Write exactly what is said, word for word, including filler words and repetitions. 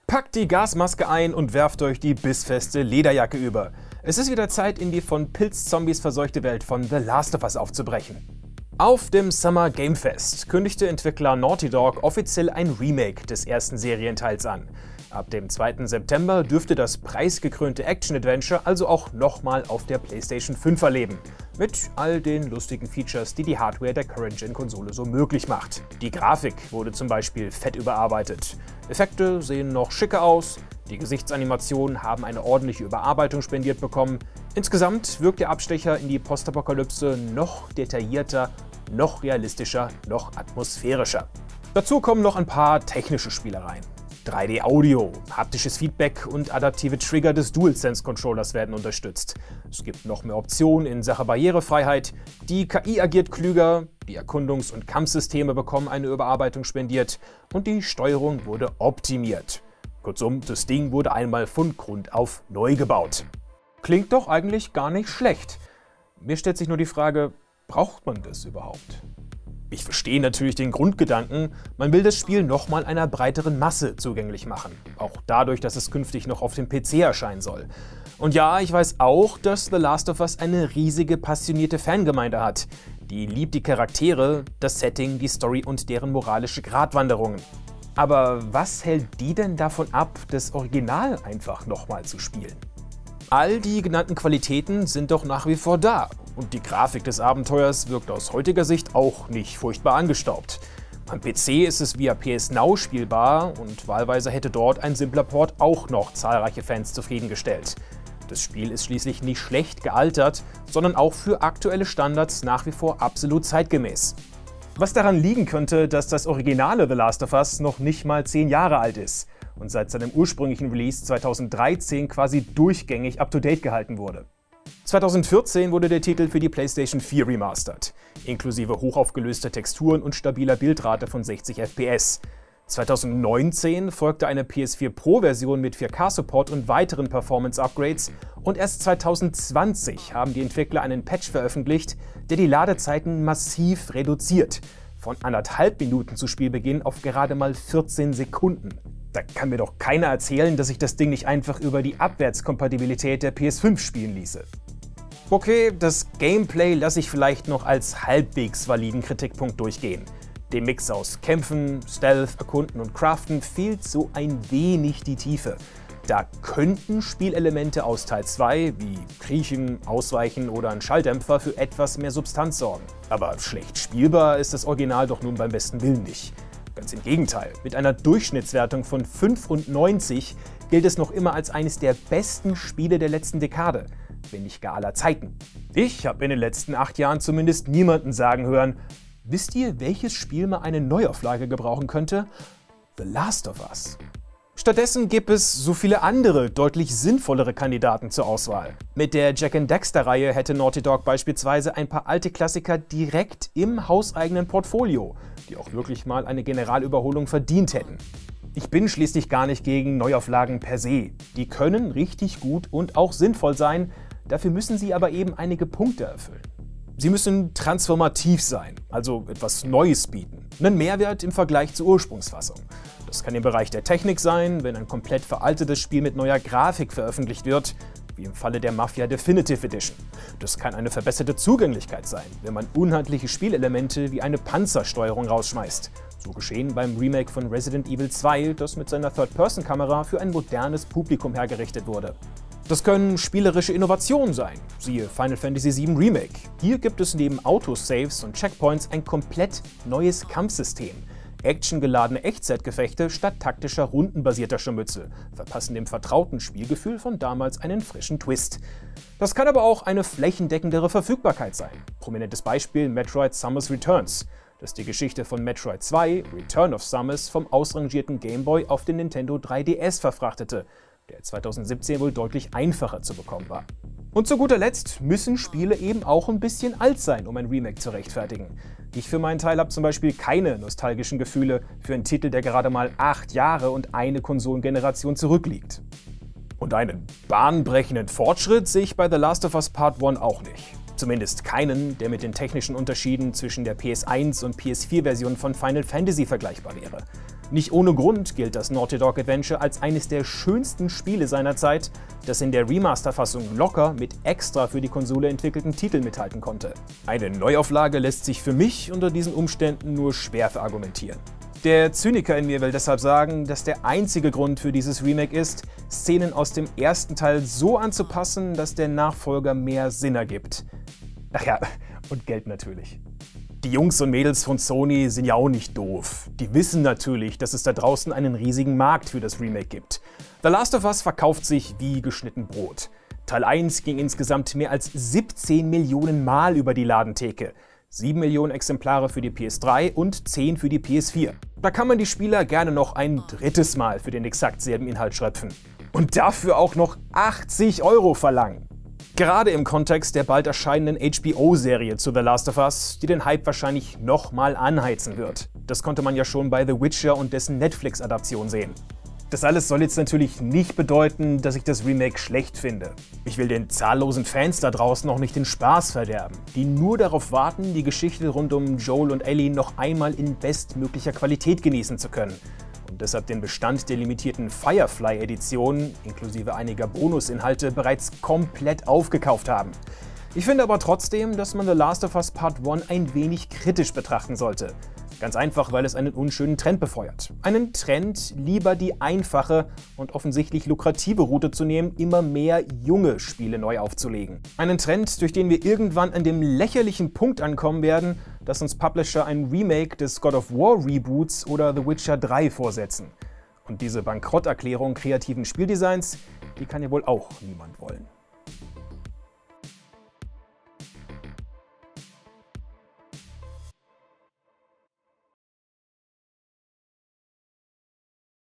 Packt die Gasmaske ein und werft euch die bissfeste Lederjacke über. Es ist wieder Zeit, in die von Pilzzombies verseuchte Welt von The Last of Us aufzubrechen. Auf dem Summer Game Fest kündigte Entwickler Naughty Dog offiziell ein Remake des ersten Serienteils an. Ab dem zweiten September dürfte das preisgekrönte Action-Adventure also auch nochmal auf der PlayStation fünf erleben. Mit all den lustigen Features, die die Hardware der Current-Gen-Konsole so möglich macht. Die Grafik wurde zum Beispiel fett überarbeitet. Effekte sehen noch schicker aus, die Gesichtsanimationen haben eine ordentliche Überarbeitung spendiert bekommen. Insgesamt wirkt der Abstecher in die Postapokalypse noch detaillierter, noch realistischer, noch atmosphärischer. Dazu kommen noch ein paar technische Spielereien. drei D Audio, haptisches Feedback und adaptive Trigger des DualSense-Controllers werden unterstützt. Es gibt noch mehr Optionen in Sachen Barrierefreiheit, die K I agiert klüger, die Erkundungs- und Kampfsysteme bekommen eine Überarbeitung spendiert und die Steuerung wurde optimiert. Kurzum, das Ding wurde einmal von Grund auf neu gebaut. Klingt doch eigentlich gar nicht schlecht. Mir stellt sich nur die Frage, braucht man das überhaupt? Ich verstehe natürlich den Grundgedanken, man will das Spiel nochmal einer breiteren Masse zugänglich machen. Auch dadurch, dass es künftig noch auf dem P C erscheinen soll. Und ja, ich weiß auch, dass The Last of Us eine riesige, passionierte Fangemeinde hat. Die liebt die Charaktere, das Setting, die Story und deren moralische Gratwanderungen. Aber was hält die denn davon ab, das Original einfach nochmal zu spielen? All die genannten Qualitäten sind doch nach wie vor da. Und die Grafik des Abenteuers wirkt aus heutiger Sicht auch nicht furchtbar angestaubt. Am P C ist es via P S Now spielbar und wahlweise hätte dort ein simpler Port auch noch zahlreiche Fans zufriedengestellt. Das Spiel ist schließlich nicht schlecht gealtert, sondern auch für aktuelle Standards nach wie vor absolut zeitgemäß. Was daran liegen könnte, dass das originale The Last of Us noch nicht mal zehn Jahre alt ist und seit seinem ursprünglichen Release zweitausenddreizehn quasi durchgängig up-to-date gehalten wurde. zweitausendvierzehn wurde der Titel für die PlayStation vier remastert, inklusive hochaufgelöster Texturen und stabiler Bildrate von sechzig F P S. zweitausendneunzehn folgte eine P S vier Pro-Version mit vier K-Support und weiteren Performance-Upgrades und erst zweitausendzwanzig haben die Entwickler einen Patch veröffentlicht, der die Ladezeiten massiv reduziert, von anderthalb Minuten zu Spielbeginn auf gerade mal vierzehn Sekunden. Da kann mir doch keiner erzählen, dass sich das Ding nicht einfach über die Abwärtskompatibilität der P S fünf spielen ließe. Okay, das Gameplay lasse ich vielleicht noch als halbwegs validen Kritikpunkt durchgehen. Dem Mix aus Kämpfen, Stealth, Erkunden und Craften fehlt so ein wenig die Tiefe. Da könnten Spielelemente aus Teil zwei, wie Kriechen, Ausweichen oder ein Schalldämpfer, für etwas mehr Substanz sorgen. Aber schlecht spielbar ist das Original doch nun beim besten Willen nicht. Ganz im Gegenteil, mit einer Durchschnittswertung von fünfundneunzig gilt es noch immer als eines der besten Spiele der letzten Dekade, wenn nicht gar aller Zeiten. Ich habe in den letzten acht Jahren zumindest niemanden sagen hören, wisst ihr, welches Spiel mal eine Neuauflage gebrauchen könnte? The Last of Us. Stattdessen gibt es so viele andere, deutlich sinnvollere Kandidaten zur Auswahl. Mit der Jak and Daxter-Reihe hätte Naughty Dog beispielsweise ein paar alte Klassiker direkt im hauseigenen Portfolio, die auch wirklich mal eine Generalüberholung verdient hätten. Ich bin schließlich gar nicht gegen Neuauflagen per se. Die können richtig gut und auch sinnvoll sein, dafür müssen sie aber eben einige Punkte erfüllen. Sie müssen transformativ sein, also etwas Neues bieten, einen Mehrwert im Vergleich zur Ursprungsfassung. Das kann im Bereich der Technik sein, wenn ein komplett veraltetes Spiel mit neuer Grafik veröffentlicht wird, wie im Falle der Mafia Definitive Edition. Das kann eine verbesserte Zugänglichkeit sein, wenn man unhandliche Spielelemente wie eine Panzersteuerung rausschmeißt. So geschehen beim Remake von Resident Evil zwei, das mit seiner Third-Person-Kamera für ein modernes Publikum hergerichtet wurde. Das können spielerische Innovationen sein, siehe Final Fantasy sieben Remake. Hier gibt es neben Autosaves und Checkpoints ein komplett neues Kampfsystem. Actiongeladene Echtzeitgefechte statt taktischer rundenbasierter Scharmützel verpassen dem vertrauten Spielgefühl von damals einen frischen Twist. Das kann aber auch eine flächendeckendere Verfügbarkeit sein. Prominentes Beispiel Metroid Samus Returns, das die Geschichte von Metroid zwei, Return of Samus, vom ausrangierten Game Boy auf den Nintendo drei D S verfrachtete, der zweitausendsiebzehn wohl deutlich einfacher zu bekommen war. Und zu guter Letzt müssen Spiele eben auch ein bisschen alt sein, um ein Remake zu rechtfertigen. Ich für meinen Teil habe zum Beispiel keine nostalgischen Gefühle für einen Titel, der gerade mal acht Jahre und eine Konsolengeneration zurückliegt. Und einen bahnbrechenden Fortschritt sehe ich bei The Last of Us Part eins auch nicht. Zumindest keinen, der mit den technischen Unterschieden zwischen der P S eins und P S vier Version von Final Fantasy vergleichbar wäre. Nicht ohne Grund gilt das Naughty Dog Adventure als eines der schönsten Spiele seiner Zeit, das in der Remaster-Fassung locker mit extra für die Konsole entwickelten Titeln mithalten konnte. Eine Neuauflage lässt sich für mich unter diesen Umständen nur schwer verargumentieren. Der Zyniker in mir will deshalb sagen, dass der einzige Grund für dieses Remake ist, Szenen aus dem ersten Teil so anzupassen, dass der Nachfolger mehr Sinn ergibt. Ach ja, und Geld natürlich. Die Jungs und Mädels von Sony sind ja auch nicht doof. Die wissen natürlich, dass es da draußen einen riesigen Markt für das Remake gibt. The Last of Us verkauft sich wie geschnitten Brot. Teil eins ging insgesamt mehr als siebzehn Millionen Mal über die Ladentheke. sieben Millionen Exemplare für die P S drei und zehn für die P S vier. Da kann man die Spieler gerne noch ein drittes Mal für den exakt selben Inhalt schröpfen. Und dafür auch noch achtzig Euro verlangen. Gerade im Kontext der bald erscheinenden H B O-Serie zu The Last of Us, die den Hype wahrscheinlich nochmal anheizen wird. Das konnte man ja schon bei The Witcher und dessen Netflix-Adaption sehen. Das alles soll jetzt natürlich nicht bedeuten, dass ich das Remake schlecht finde. Ich will den zahllosen Fans da draußen noch nicht den Spaß verderben, die nur darauf warten, die Geschichte rund um Joel und Ellie noch einmal in bestmöglicher Qualität genießen zu können. Und deshalb den Bestand der limitierten Firefly-Edition, inklusive einiger Bonusinhalte, bereits komplett aufgekauft haben. Ich finde aber trotzdem, dass man The Last of Us Part eins ein wenig kritisch betrachten sollte. Ganz einfach, weil es einen unschönen Trend befeuert. Einen Trend, lieber die einfache und offensichtlich lukrative Route zu nehmen, immer mehr junge Spiele neu aufzulegen. Einen Trend, durch den wir irgendwann an dem lächerlichen Punkt ankommen werden, dass uns Publisher ein Remake des God of War Reboots oder The Witcher drei vorsetzen. Und diese Bankrotterklärung kreativen Spieldesigns, die kann ja wohl auch niemand wollen.